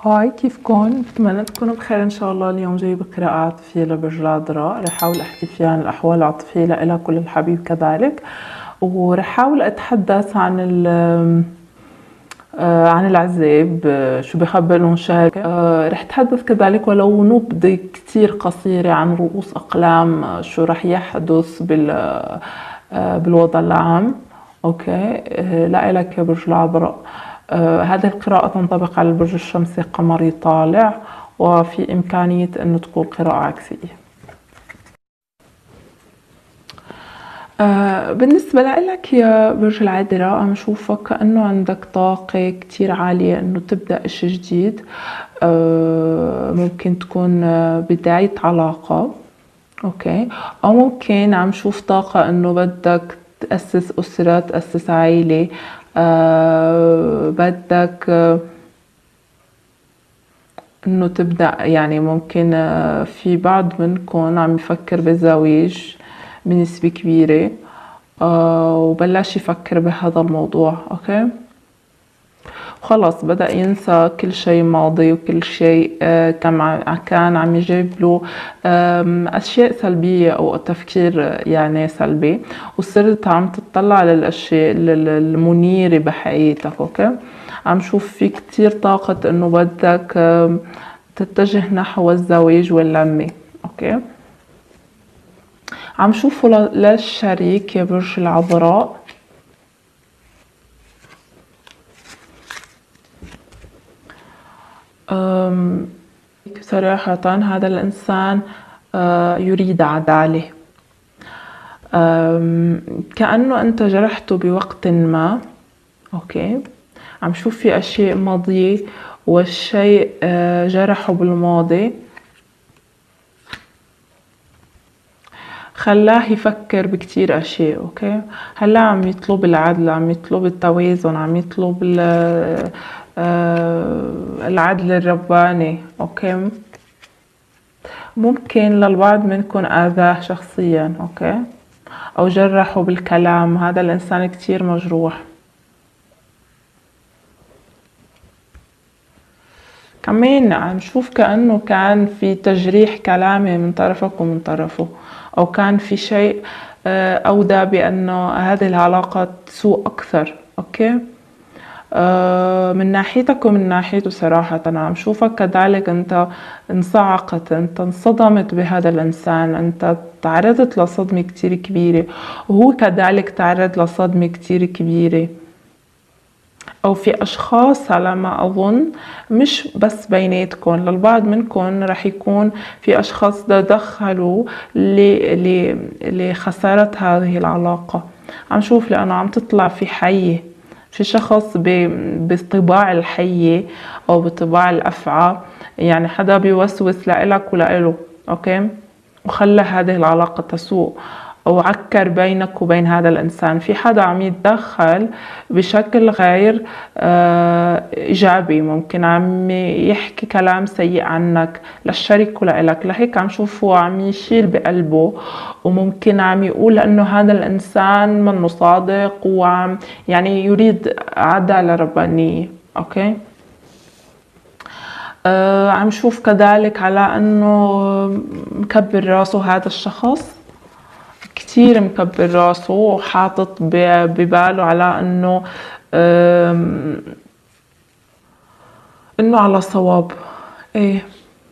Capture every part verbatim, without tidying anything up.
هاي، كيفكن؟ بتمنى تكونوا بخير ان شاء الله. اليوم جايبة قراءة عاطفية لبرج العذراء، رح احاول احكي فيها عن الاحوال العاطفية لإلها كل الحبيب كذلك، ورح احاول اتحدث عن ال آه، عن العذاب، آه، شو بخبر لهم شهر. آه، رح اتحدث كذلك ولو نبذة كتير قصيرة عن رؤوس اقلام، آه، شو رح يحدث بال آه، بالوضع العام. اوكي، آه، لإلك يا برج العذراء. آه، هذه القراءة تنطبق على البرج الشمسي قمري طالع، وفي إمكانية أنه تكون قراءة عكسية. آه، بالنسبة لك يا برج العذراء، عم شوفك كأنه عندك طاقة كتير عالية أنه تبدأ إشي جديد. آه، ممكن تكون آه، بداية علاقة، أوكي، أو ممكن عم شوف طاقة أنه بدك تأسس أسرة، تأسس عائلة. آه، بدك آه، انه تبدأ، يعني ممكن آه، في بعض منكم عم يفكر بالزواج بنسبة كبيرة، آه، وبلش يفكر بهذا الموضوع. اوكي، خلص بدأ ينسى كل شيء ماضي، وكل شيء آه، كان كان عم يجيب له أشياء سلبية أو تفكير آه، يعني سلبي، وصرت عم تطلع على الأشياء المنيرة بحياتك. أوكي، عم شوف في كتير طاقة إنه بدك تتجه نحو الزواج واللمة. أوكي، عم شوفه للشريك يا برج العذراء. صراحة هذا الإنسان يريد عدالة، كأنه أنت جرحته بوقت ما. أوكي، عم شوف في أشياء ماضية، والشيء جرحه بالماضي خلاه يفكر بكتير أشياء. أوكي، هلا عم يطلب العدل، عم يطلب التوازن، عم يطلب العدل الرباني. أوكي، ممكن للبعض منكم آذاه شخصيا، أوكي، أو جرحوا بالكلام. هذا الإنسان كتير مجروح. كمان عم شوف كأنه كان في تجريح كلامي من طرفك ومن طرفه، أو كان في شيء أودى بأنه هذه العلاقة تسوء أكثر. أوكي، أه من ناحيتك ومن ناحيته صراحة أنا عم شوفك كذلك. أنت انصعقت، أنت انصدمت بهذا الإنسان، أنت تعرضت لصدمة كتير كبيرة، وهو كذلك تعرض لصدمة كتير كبيرة. أو في أشخاص على ما أظن، مش بس بيناتكم، للبعض منكم رح يكون في أشخاص تدخلوا لخسارة هذه العلاقة. عم شوف لأنه عم تطلع في حية، في شخص بطباع الحية أو بطباع الأفعى، يعني حدا بيوسوس لإلك ولإله. أوكي، وخلى هذه العلاقة تسوء، أو عكر بينك وبين هذا الإنسان. في حدا عم يتدخل بشكل غير إيجابي، ممكن عم يحكي كلام سيء عنك للشريك ولإلك. لهيك عم شوفه عم يشيل بقلبه، وممكن عم يقول أنه هذا الإنسان منه صادق، وعم يعني يريد عدالة ربانية. أوكي، أه عم شوف كذلك على أنه مكبر راسه هذا الشخص، كتير مكبر راسه، وحاطط بباله على انه انه على صواب. ايه،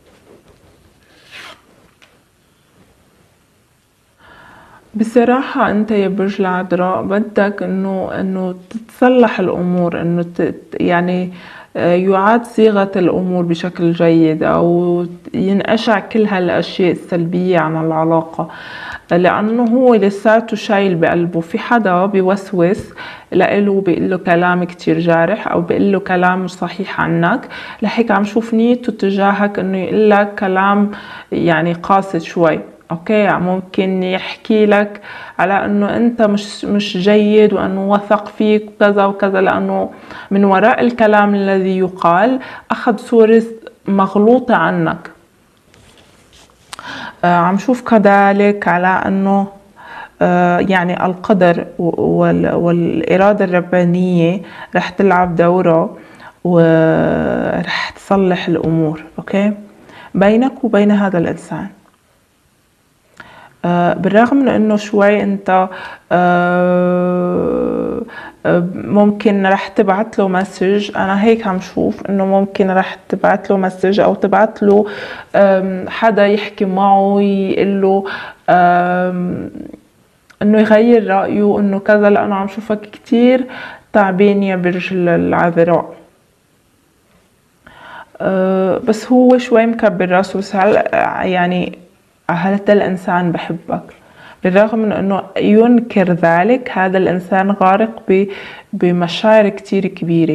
بصراحة انت يا برج العذراء بدك انه انه تتصلح الامور، انه يعني يعاد صيغة الامور بشكل جيد، او ينقشع كل هالاشياء السلبية عن العلاقة، لأنه هو لساته شايل بقلبه. في حدا بيوسوس لإله، بيقله كلام كتير جارح، أو بيقله كلام مش صحيح عنك. لهيك عم شوف نيته تجاهك إنه يقلك كلام يعني قاسي شوي. أوكي، ممكن يحكي لك على إنه أنت مش مش جيد، وإنه وثق فيك وكذا وكذا، لأنه من وراء الكلام الذي يقال أخذ صورة مغلوطة عنك. آه عم شوف كذلك على أنه آه يعني القدر والإرادة الربانية رح تلعب دورة، ورح تصلح الأمور. أوكي، بينك وبين هذا الإنسان. آه بالرغم من انه شوي انت آه ممكن رح تبعت له مسج، انا هيك عم شوف انه ممكن رح تبعت له مسج او تبعت له حدا يحكي معه يقول له انه يغير رأيه انه كذا، لانه عم شوفك كتير تعبان يا برج العذراء. أه بس هو شوي مكبر راسه، بس يعني هذا الإنسان بحبك، بالرغم من أنه ينكر ذلك. هذا الإنسان غارق بمشاعر كتير كبيرة.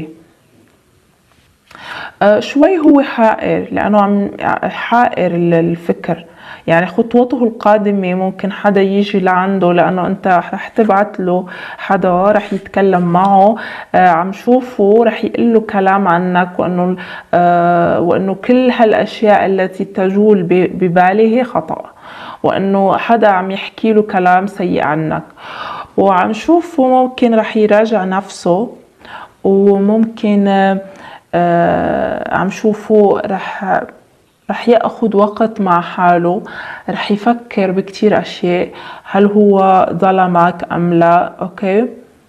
أه شوي هو حائر، لأنه عم حائر الفكر، يعني خطوته القادمة ممكن حدا يجي لعنده، لأنه أنت رح تبعت له حدا رح يتكلم معه. آه عم شوفه رح يقول له كلام عنك، وأنه آه وأنه كل هالأشياء التي تجول بباله هي خطأ، وأنه حدا عم يحكي له كلام سيء عنك. وعم شوفه ممكن رح يراجع نفسه، وممكن آه آه عم شوفه رح رح ياخد وقت مع حاله، رح يفكر بكتير اشياء، هل هو ظلمك ام لا. اوكي،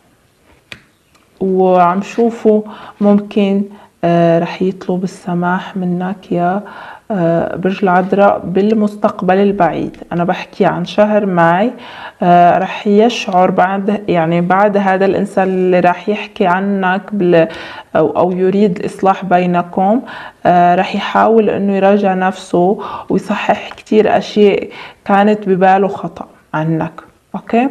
وعم شوفه ممكن آه رح يطلب السماح منك يا آه برج العذراء بالمستقبل البعيد. انا بحكي عن شهر ماي. آه رح يشعر بعد يعني بعد هذا الانسان اللي رح يحكي عنك بال أو, أو يريد الإصلاح بينكم، آه رح يحاول أنه يراجع نفسه ويصحح كتير أشياء كانت بباله خطأ عنك. أوكي،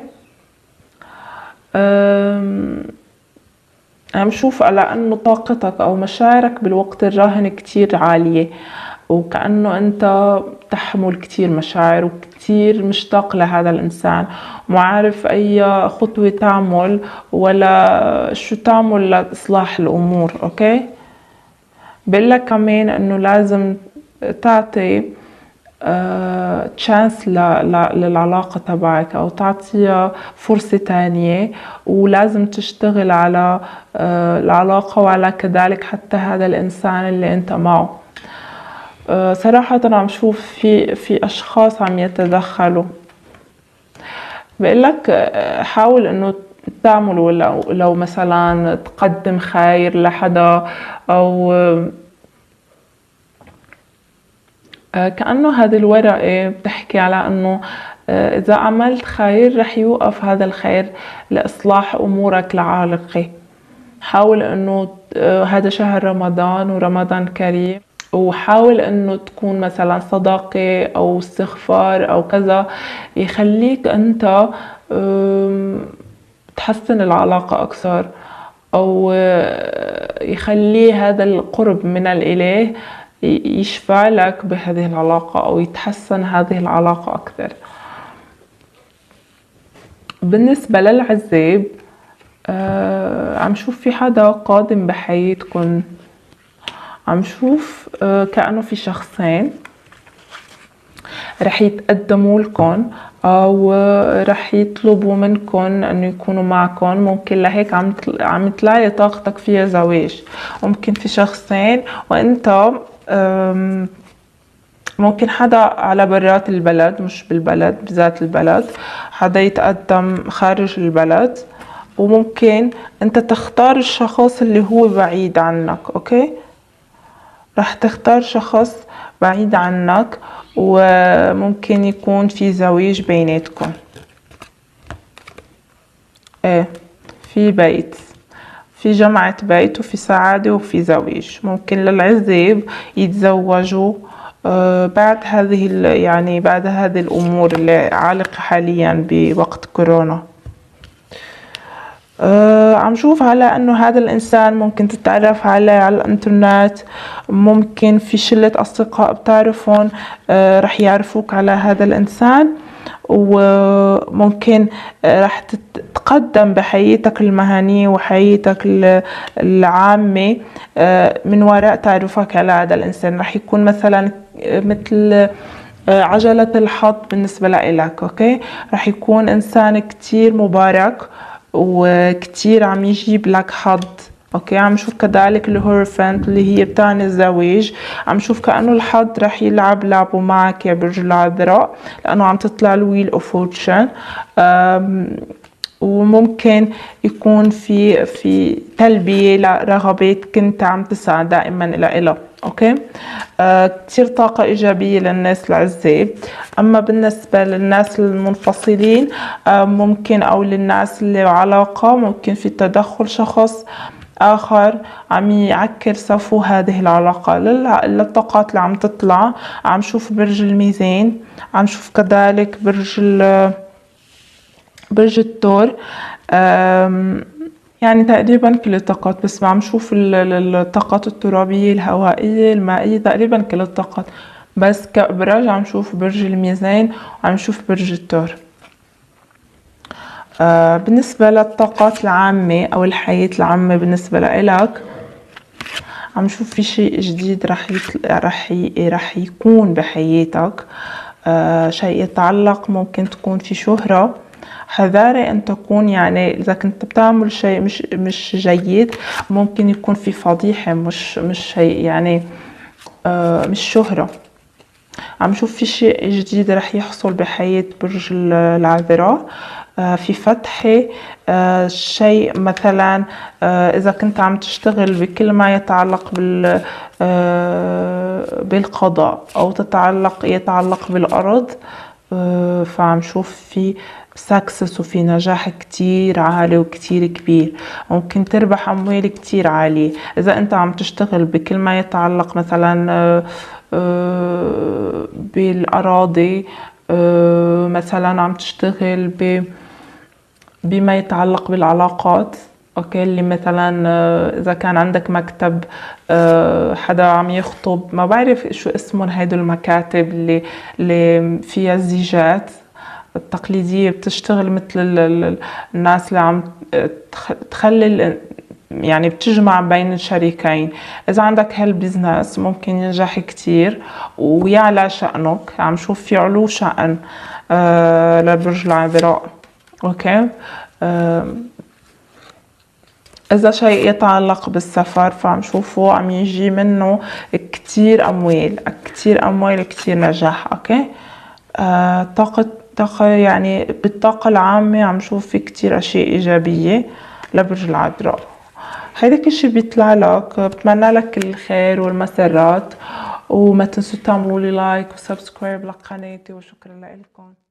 عم شوف على أنه طاقتك أو مشاعرك بالوقت الراهن كتير عالية، وكأنه أنت تحمل كتير مشاعر وكتير مشتاق لهذا الإنسان، وما عارف أي خطوة تعمل ولا شو تعمل لإصلاح الأمور. أوكي، بقولك كمان أنه لازم تعطي تشانس للعلاقة تبعك، أو تعطيها فرصة تانية، ولازم تشتغل على العلاقة وعلى كذلك حتى هذا الإنسان اللي أنت معه. صراحة أنا عم شوف في في أشخاص عم يتدخلوا. بقولك حاول إنه تعملوا لو, لو مثلا تقدم خير لحدا، أو كأنه هذه الورقة بتحكي على أنه إذا عملت خير رح يوقف هذا الخير لإصلاح أمورك العالقة. حاول أنه هذا شهر رمضان ورمضان كريم، وحاول أنه تكون مثلا صداقة أو استغفار أو كذا يخليك أنت تحسن العلاقة أكثر، أو يخلي هذا القرب من الإله يشفع لك بهذه العلاقة، أو يتحسن هذه العلاقة أكثر. بالنسبة للعزاب، آه عم شوف في حدا قادم بحياتكم. عم شوف آه كأنه في شخصين رح يتقدموا لكم، أو رح يطلبوا منكم أنه يكونوا معكم. ممكن لهيك عم عم تلاقي طاقتك فيها زواج. ممكن في شخصين وأنت ممكن حدا على برات البلد، مش بالبلد بذات البلد، حدا يتقدم خارج البلد، وممكن انت تختار الشخص اللي هو بعيد عنك. اوكي، رح تختار شخص بعيد عنك، وممكن يكون في زواج بيناتكم. ايه، في بيت، في جمعة بيت، وفي سعادة، وفي زواج. ممكن للعزاب يتزوجوا آه بعد هذه يعني بعد هذه الأمور اللي عالقة حاليا بوقت كورونا. آه عم شوف على أنه هذا الإنسان ممكن تتعرف عليه على الإنترنت، ممكن في شلة أصدقاء بتعرفون آه رح يعرفوك على هذا الإنسان، وممكن رح تتقدم بحياتك المهنية وحياتك العامة من وراء تعرفك على هذا الإنسان. رح يكون مثلا مثل عجلة الحظ بالنسبة لإلك. أوكي، رح يكون إنسان كتير مبارك وكتير عم يجيب لك حظ اوكي. عم شوف كذلك الهورفنت اللي هي بتعني الزواج، عم شوف كأنه الحظ رح يلعب لعبه معك يا برج العذراء، لأنه عم تطلع الويل اوف فورتشن. وممكن يكون في في تلبية لرغبات كنت عم تسعى دائما إلى. اوكي. آه كتير طاقة إيجابية للناس العزاب. أما بالنسبة للناس المنفصلين آه ممكن، أو للناس اللي علاقة، ممكن في تدخل شخص آخر عم يعكر صفو هذه العلاقة. للطاقات اللي عم تطلع عم شوف برج الميزان، عم شوف كذلك برج برج الثور، يعني تقريبا كل الطاقات، بس ما عم شوف الطاقات الترابية الهوائية المائية، تقريبا كل الطاقات، بس كأبراج عم شوف برج الميزان وعم شوف برج الثور. آه بالنسبة للطاقات العامة أو الحياة العامة بالنسبة لإلك، عم شوف في شيء جديد رح يطل... رح ي... رح يكون بحياتك. آه شيء يتعلق، ممكن تكون في شهرة، حذاري ان تكون، يعني اذا كنت بتعمل شيء مش مش جيد ممكن يكون في فضيحة، مش مش شيء يعني آه مش شهرة. عم شوف في شيء جديد رح يحصل بحياة برج العذراء. آه في فتحة آه شيء مثلا آه اذا كنت عم تشتغل بكل ما يتعلق بال آه بالقضاء او تتعلق يتعلق بالارض، آه فعم شوف في سكسس وفي نجاح كتير عالي وكتير كبير. ممكن تربح أموال كتير عالية إذا أنت عم تشتغل بكل ما يتعلق مثلا بالأراضي، مثلا عم تشتغل بما يتعلق بالعلاقات. اوكي. اللي مثلا اذا كان عندك مكتب حدا عم يخطب، ما بعرف شو اسمهم هيدو المكاتب اللي اللي فيها زيجات التقليدية، بتشتغل مثل الناس اللي عم تخلي يعني بتجمع بين الشريكين. إذا عندك هالبزنس ممكن ينجح كتير ويعلى شأنك. عم شوف في علو شأن آه لبرج العذراء. أوكي. آه إذا شيء يتعلق بالسفر فعم شوفه عم يجي منه كتير أموال كتير أموال كتير نجاح. أوكي. آه طاقة طاقة يعني بالطاقة العامة عم شوف في كتير أشياء إيجابية لبرج العذراء. هيدا كل شي بيطلع لك. بتمنى لك كل الخير والمسرات، وما تنسوا تعملوا لي لايك وسبسكرايب لقناتي، وشكرا لكم.